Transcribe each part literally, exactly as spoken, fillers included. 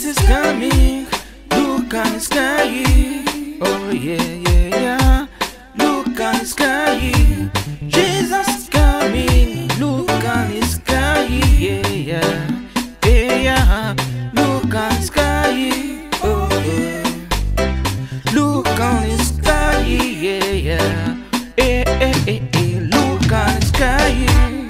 is coming, look on the sky. Oh yeah, yeah, yeah. Look on the sky. Jesus is coming, look on the sky. Yeah, yeah, yeah, yeah. Look on the sky. Oh yeah. Look on the sky. Yeah, yeah. Eh, eh, eh, eh. Look on the sky.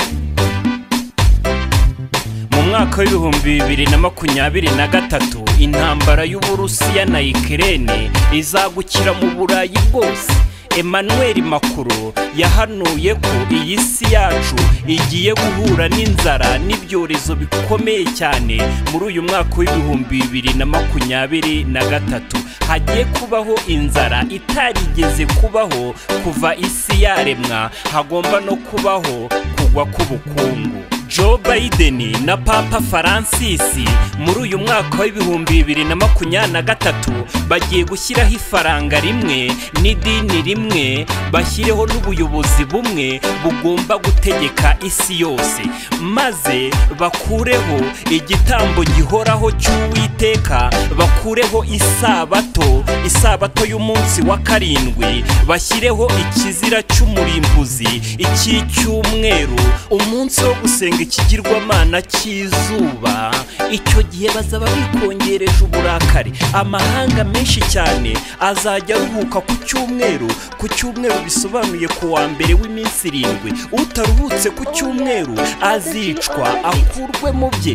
Mu mwaka w'ibihumbi bibiri na makumyabiri na gatatu intambara y'Uburusiya na Ukraine izagukira mu Burayi bwose. Emmanuel Macron yahanuye ko iyi si yacu igiye guhura n'inzara n'ibyorezo bikomeye cyane muri uyu mwaka w'ibihumbi bibiri na makumyabiri na gatatu. Hagiye kubaho inzara itarigeze kubaho kuva isi yaremwa, hagomba no kubaho kugwa k'ubukungu. Joe Biden na Papa Francis muri uyu mwaka w'ibihumbi bibiri na makumyabiri na gatatu bagiye gushyiraho ifaranga rimwe n'idini rimwe, bashyireho n'ubuyobozi bumwe bugomba gutegeka isi yose, maze bakureho igitambo gihoraho cy'Uwiteka, bakureho isabato isabato y'umunsi wa karindwi, bashyireho ikizira cy'umurimbuzi icy'icyumweru, umunsi wo gusenga ikigirwamana cy'izuba. Icyo gihe bazaba bikongereje uburakari, amahanga menshi cyane azajya aruhuka ku cyumweru. Ku cyumweru bisobanuye ku wa mbere w'iminsi irindwi. Utaruhutse ku cyumweru azicwa akurwe mu bye.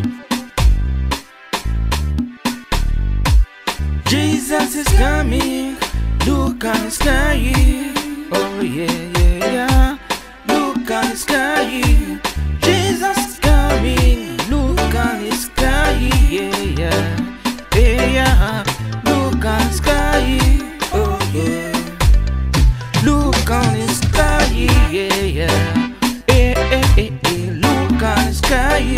Jesus is coming, look on the sky. Oh yeah, yeah, yeah. Look on the sky. Jesus is coming, look on the sky. Yeah, yeah, yeah, yeah. Look on the sky. Oh yeah. Look on the sky. Yeah, yeah. Eh, eh, eh, eh. Look on the sky.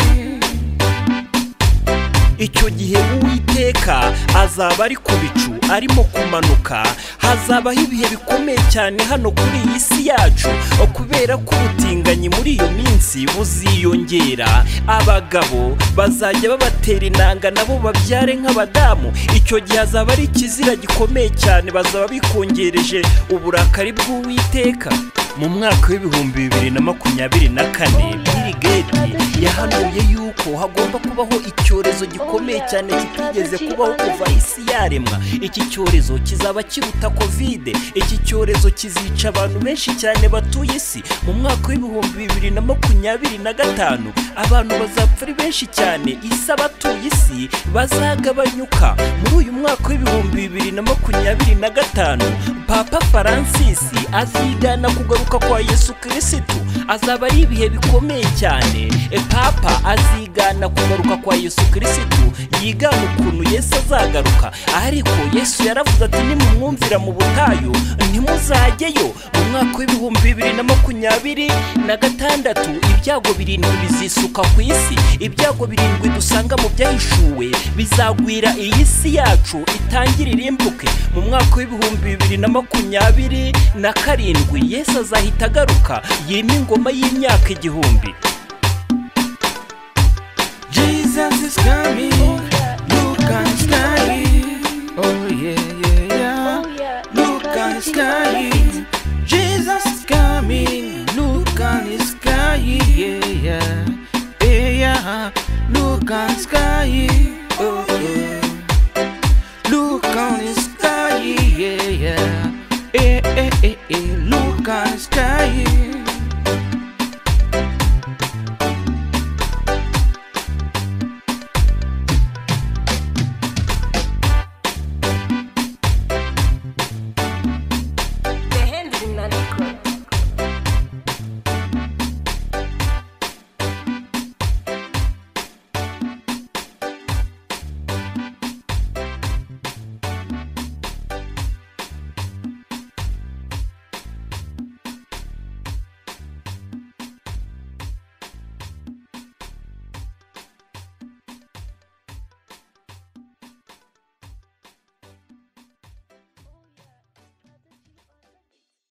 Icyo gihe Uwiteka azaba ari ku bicu arimo kumanuka. Hazabaho ibihe bikomeye cyane hano kuri iyi si yacu, kubera ko ubutinganyi muri iyo minsi buziyongera. Abagabo bazajya babatera inanga nabo babyare nk'abadamu. Icyo gihe azaba ari ikizira gikomeye cyane, bazaba bikongereje uburakari bw'Uwiteka. Mu mwaka w'ibihumbi bibiri na makumyabiri na kane Bill Gates yahanuye yuko hagomba kubaho icyorezo gikomeye cyane kitigeze kubaho kuva isi yaremwa. Iki cyorezo kizaba kiruta Covid. Iki cyorezo kizica abantu benshi cyane batuye isi. Mu mwaka w'ibihumbi bibiri na makumyabiri na gatanu abantu bazapfa ari benshi cyane, isi abatuye isi bazagabanyuka. Muri uyu mwaka w'ibihumbi bibiri na makumyabiri na gatanu Papa Francis azigana kugaruka kwa Yesu Kristo. Azaba ari ibihe bikomeye cyane. E Papa azigana kugaruka kwa Yesu Kristo, yigana ukuntu Yesu azagaruka. Ariko Yesu yaravuze ati nimumwumvira mu butayu ntimuzajyeyo. Mu mwaka w'ibihumbi bibiri na makumyabiri na gatandatu ibyago birindwi bizisuka ku isi. Ibyago birindwi dusanga mu byahishuwe bizagwira iyi si yacu itangira irimbuke. Mu mwaka w'ibihumbi bibiri na makumyabiri na karindwi Yesu azahita agaruka yima ingoma y'imyaka igihumbi. Jesus is coming.